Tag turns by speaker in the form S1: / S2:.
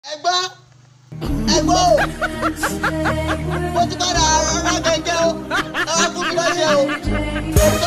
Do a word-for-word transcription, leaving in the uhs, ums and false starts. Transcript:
S1: Ẹ̀gbọ́n, ẹ̀gbọ́n o, mo ti padà rárá gẹ́gẹ́ o, ẹ wá fún mi lọ́ṣẹ́ o.